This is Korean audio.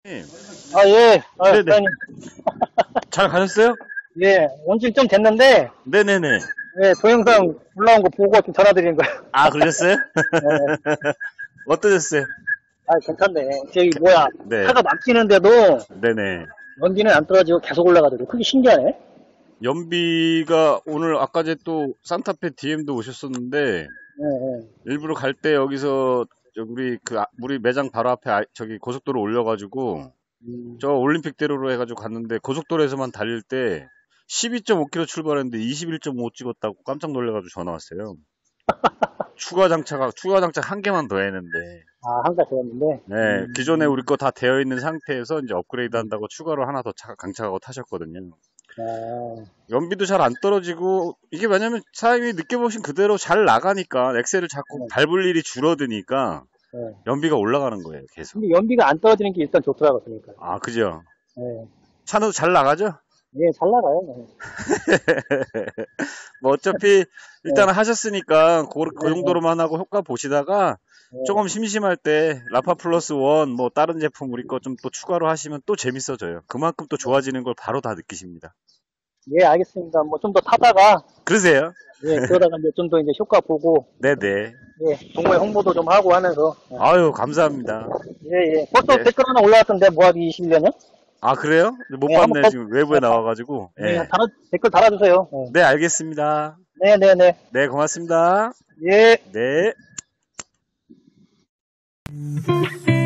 님, 아, 예. 아, 네네. 사장님. 잘 가셨어요? 예. 온 지 좀 됐는데, 네네네. 예, 동영상 올라온 거 보고 좀 전화드린 거예요. 아, 그러셨어요? 예. 어떠셨어요? 아, 괜찮네. 저기, 뭐야. 네. 차가 막히는데도 네네. 연기는 안 떨어지고 계속 올라가더라고. 그게 신기하네. 연비가 오늘 아까 제 또 산타페 DM도 오셨었는데, 예, 예. 일부러 갈 때 여기서 우리 매장 바로 앞에 저기 고속도로 올려가지고, 음. 저 올림픽대로로 해가지고 갔는데, 고속도로에서만 달릴 때 12.5km 출발했는데 21.5 찍었다고 깜짝 놀래가지고 전화 왔어요. 추가 장착 한 개만 더 했는데, 아, 한 가지 되었는데. 네, 기존에 우리 거 다 되어 있는 상태에서 이제 업그레이드 한다고 추가로 하나 더 강착하고 타셨거든요. 아, 연비도 잘 안 떨어지고, 이게 왜냐면 사장님이 느껴보신 그대로 잘 나가니까, 엑셀을 자꾸 예, 밟을 일이 줄어드니까, 예. 연비가 올라가는 거예요, 계속. 근데 연비가 안 떨어지는 게 일단 좋더라고, 그러니까. 아, 그죠? 예. 차도 잘 나가죠? 예, 잘 나가요. 뭐 어차피 예, 일단 하셨으니까 그 예, 예, 정도로만 하고 효과 보시다가 조금 예. 심심할 때 라파 플러스 원 뭐 다른 제품 우리 거 좀 또 추가로 하시면 또 재밌어져요. 그만큼 또 좋아지는 걸 바로 다 느끼십니다. 예, 알겠습니다. 뭐 좀 더 타다가, 그러세요? 예, 그러다가 이제 좀 더 이제 효과 보고, 네네. 예, 동호회 홍보도 좀 하고 하면서, 아유, 감사합니다. 예, 예. 벌써 네. 댓글 하나 올라왔던데, 모하기 21년에? 아, 그래요? 못 네, 한번 봤네. 지금 외부에 나와가지고. 네, 예. 댓글 달아주세요. 네, 알겠습니다. 네, 네, 네. 네, 고맙습니다. 예. 네.